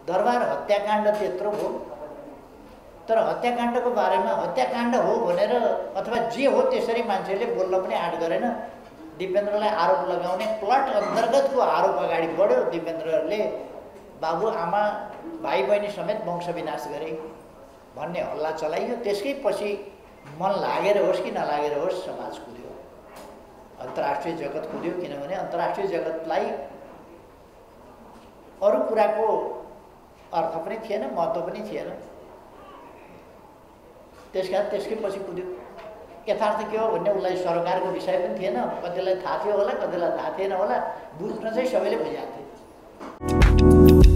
दरबार हत्याकाण्ड त्यत्रो हो, तर हत्याकाण्डको बारेमा हत्याकाण्ड हो भनेर अथवा जे हो त्यसरी मान्छेले बोल्न पनि आँट गरेन। दिपेन्द्रलाई आरोप लगाउने प्लट अन्तर्गतको आरोप अगाडि बढ्यो। दिपेन्द्रले बाबु आमा भाइ बहिनी समेत वंश विनाश गरे भन्ने हल्ला चलाइयो। त्यसकै पछि मन लागेर होस् कि नलागेर होस् समाज कुद्यो, अन्तर्राष्ट्रिय जगत कुद्यो। किनभने अन्तर्राष्ट्रिय जगतलाई अरू कुराको अर्थ पनि थिएन, महत्त्व पनि थिएन। त्यसकारण त्यसकै पछि कुद्यो। यथार्थ के हो भन्ने उसलाई सरकारको विषय पनि थिएन। कतिलाई थाहा थियो होला, कतिलाई थाहा थिएन होला, बुझ्न चाहिँ सबैले बुझाएको थियो।